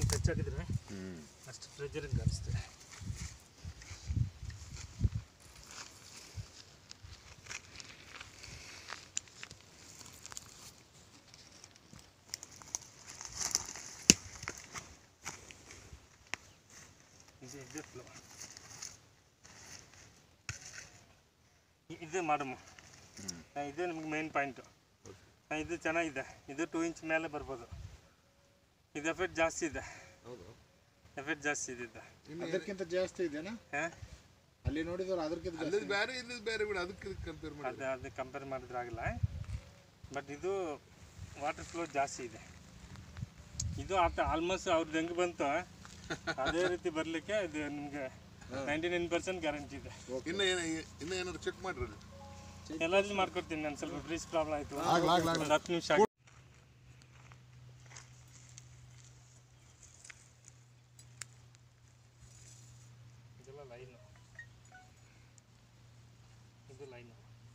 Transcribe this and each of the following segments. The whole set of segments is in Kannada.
ಟಚ್ ಆಗಿದ್ರೆ ಅಷ್ಟು ಪ್ರೆಜರಿಂದ ಅನಿಸುತ್ತೆ. ಇದೆ ಫ್ಲೋ ಇದೇ ಮಾಡಮ್ಮ. ಇದೇ ನಿಮ್ಗೆ ಮೇನ್ ಪಾಯಿಂಟು. ಇದು ಚೆನ್ನಾಗಿದೆ. ಇದು 2 ಇಂಚ್ ಮೇಲೆ ಬರ್ಬೋದು. ಇದು ಎಫೆಕ್ಟ್ ಜಾಸ್ತಿ ಇದೆ. ಎಫೆಕ್ಟ್ ಜಾಸ್ತಿ ಇದೆ. ಅದಕ್ಕಿಂತ ಜಾಸ್ತಿ ಇದೆನಾ? ಅಲ್ಲಿ ನೋಡಿದ್ರೆ ಅದಕ್ಕಿಂತ ಬೇರೆ ಇಲ್ಲಿ ಬೇರೆ ಬಿಡು. ಅದಕ್ಕೆ ಕಂಪೇರ್ ಮಾಡಿ ಅದು ಕಂಪೇರ್ ಮಾಡಿದ್ರೆ ಆಗಿಲ್ಲ. ಬಟ್ ಇದು ವಾಟರ್ ಫ್ಲೋ ಜಾಸ್ತಿ ಇದೆ. ಇದು ಆಲ್ಮೋಸ್ಟ್ ಅವ್ರದ್ದು ಹೆಂಗೆ ಬಂತು ಅದೇ ರೀತಿ ಬರಲಿಕ್ಕೆ ಇದು ನಿಮಗೆ 99% ಗ್ಯಾರಂಟಿ ಇದೆ. ಇನ್ನು ಏನಾದ್ರು ಚೆಕ್ ಮಾಡ್ರಿ. ಎಲ್ಲಾದ್ರೂ ಮಾಡ್ಕೊಡ್ತೀನಿ. ನಾನು ಸ್ವಲ್ಪ ಬ್ರೀಸ್ ಪ್ರಾಬ್ಲಮ್ ಆಯಿತು. ಒಂದು 10 ನಿಮಿಷ. ಇದೆಲ್ಲ ಲೈನು. ಇದು ಲೈನು.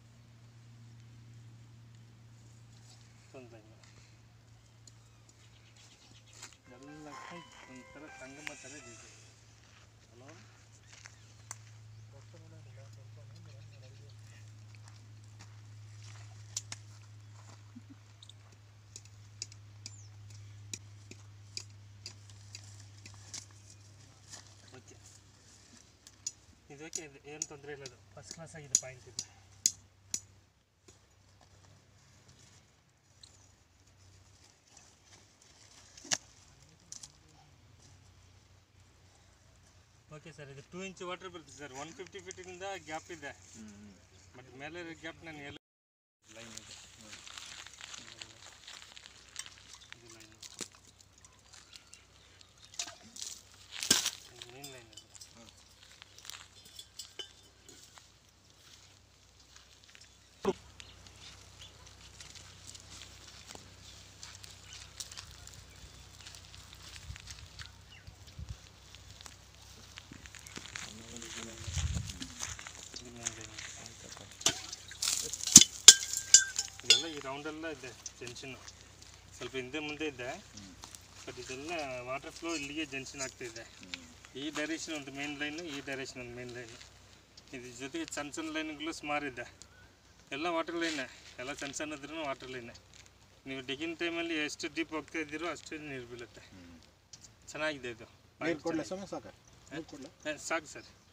ಒಂದು ಲೈನು ಎಲ್ಲ ಒಂಥರ ಸಂಗಮ ಥರ ಇದೆ. Hello okay. ಇದು ಓಕೆ. ಇದು ಏನು ತೊಂದರೆ ಇಲ್ಲ. ಅದು ಫಸ್ಟ್ ಕ್ಲಾಸ್ ಆಗಿದೆ. ಪಾಯಿಂಟ್ ಇದು. Okay sir. ಇದು 2 ಇಂಚ್ ವಾಟರ್ ಬರುತ್ತೆ ಸರ್. 150 ಫೀಟಿಂದ ಗ್ಯಾಪ್ ಇದೆ. ಬಟ್ ಮೇಲೆ ಗ್ಯಾಪ್ ನಾನು ಎಲ್ಲ ಲೈನ್ ಇದೆ. ಇದು ಲೈನ್ ಮೇನ್ ಲೈನ್ ಇದೆ. ಇದೆಲ್ಲ ಈ ರೌಂಡೆಲ್ಲ ಇದೆ ಜಂಕ್ಷನ್. ಸ್ವಲ್ಪ ಹಿಂದೆ ಮುಂದೆ ಇದೆ. ಬಟ್ ಇದೆಲ್ಲ ವಾಟರ್ ಫ್ಲೋ ಇಲ್ಲಿಗೆ ಜಂಕ್ಷನ್ ಆಗ್ತಾಯಿದೆ. ಈ ಡೈರೆಕ್ಷನ್ ಒಂದು ಮೇನ್ ಲೈನು, ಈ ಡೈರೆಕ್ಷನ್ ಒಂದು ಮೇನ್ ಲೈನು. ಇದ್ರ ಜೊತೆಗೆ ಸಣ್ಣ ಸಣ್ಣ ಲೈನ್ಗಳು ಸುಮಾರು ಇದೆ. ಎಲ್ಲ ವಾಟರ್ ಲೈನೇ. ಎಲ್ಲ ಸಣ್ಣ ಸಣ್ಣದ್ರೂ ವಾಟರ್ ಲೈನೇ. ನೀವು ಡಿಗಿನ್ ಟೈಮಲ್ಲಿ ಎಷ್ಟು ಡೀಪ್ ಹೋಗ್ತಾ ಇದ್ದೀರೋ ಅಷ್ಟೇ ನೀರು ಬೀಳುತ್ತೆ. ಚೆನ್ನಾಗಿದೆ ಇದು. ಸಾಕು ಸರ್.